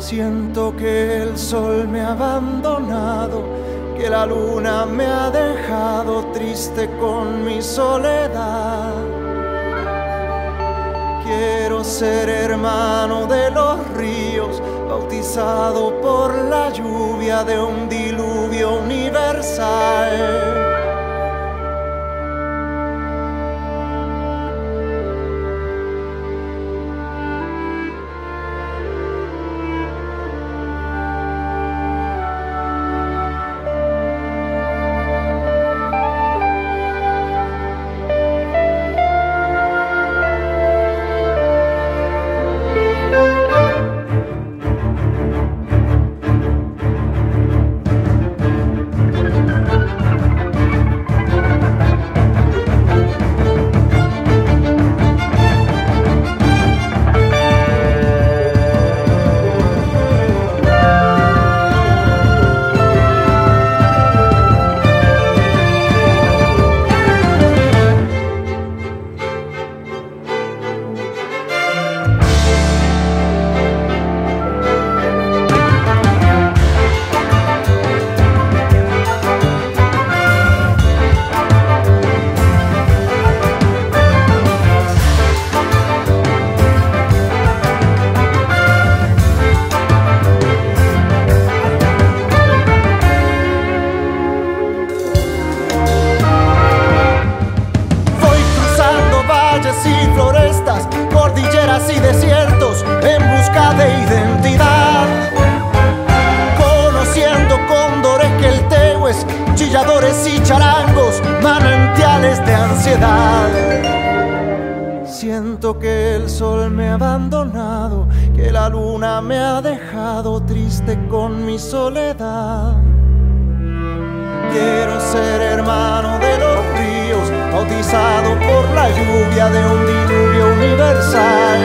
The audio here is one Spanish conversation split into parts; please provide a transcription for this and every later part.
Siento que el sol me ha abandonado, que la luna me ha dejado triste con mi soledad. Quiero ser hermano de los ríos, bautizado por la lluvia de un diluvio universal. Y florestas, cordilleras y desiertos en busca de identidad, conociendo cóndores, queltehues, chilladores y charangos, manantiales de ansiedad. Siento que el sol me ha abandonado, que la luna me ha dejado triste con mi soledad. Quiero ser hermano de los ríos, bautizado por la lluvia de un diluvio universal.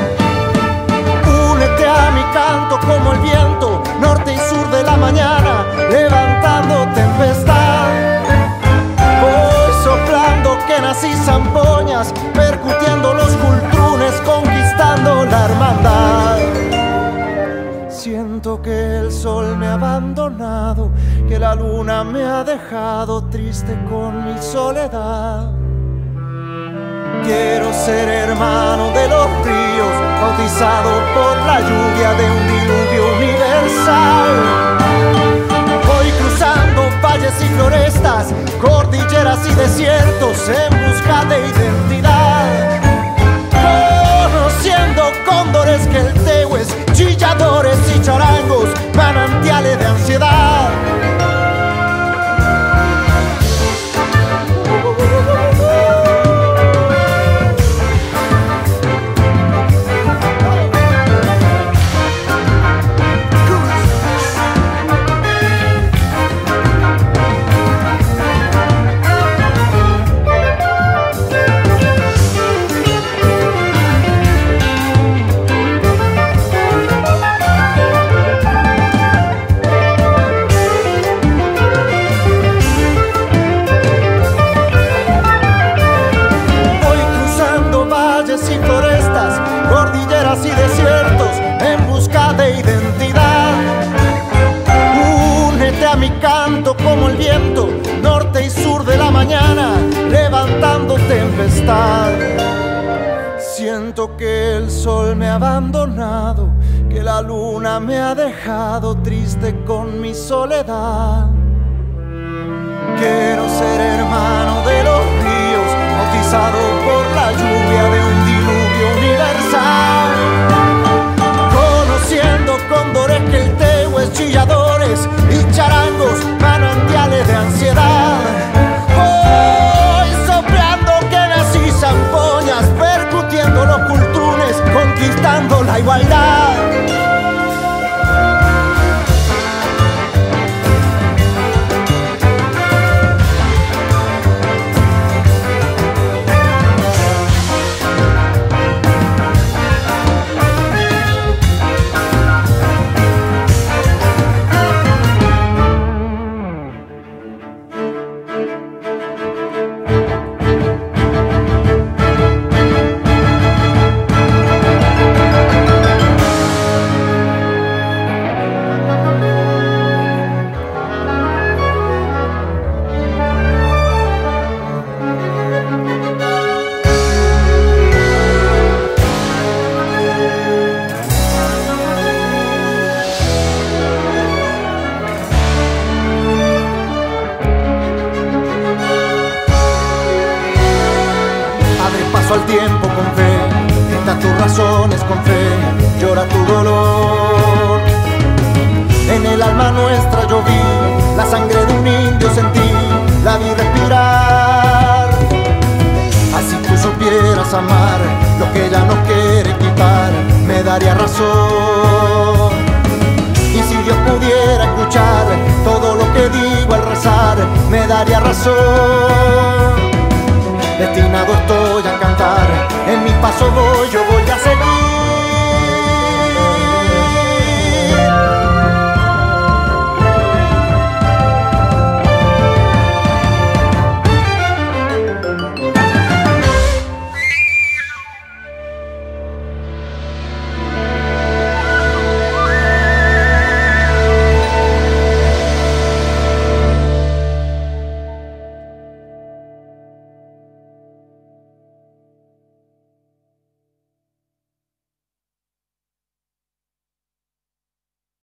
Únete a mi canto como el viento, norte y sur de la mañana, levantando tempestad. Voy soplando quenas y zampoñas, percutiendo los cultrunes, conquistando la hermandad. Siento que el sol me ha abandonado, que la luna me ha dejado triste con mi soledad. Quiero ser hermano de los ríos, bautizado por la lluvia de un diluvio universal. Voy cruzando valles y florestas, cordilleras y desiertos en busca de identidad, conociendo cóndores, queltehues, chilladores y charangos, manantiales de ansiedad. Y florestas, cordilleras y desiertos en busca de identidad. Únete a mi canto como el viento, norte y sur de la mañana, levantando tempestad. Siento que el sol me ha abandonado, que la luna me ha dejado triste con mi soledad. Quiero ser hermano de los ríos, bautizado por la lluvia de un diluvio universal, conociendo cóndores, queltehues, chilladores y charangos, manantiales de ansiedad. Voy soplando quenas y zampoñas, percutiendo los cultrunes, conquistando la igualdad. tiempo con fe, grita tus razones con fe, llora tu dolor. En el alma nuestra yo vi la sangre de un indio, sentí, la vi respirar. Así tú supieras amar lo que ella no quiere quitar, me daría razón. Y si Dios pudiera escuchar todo lo que digo al rezar, me daría razón. Destinado estoy a cantar, en mi paso voy yo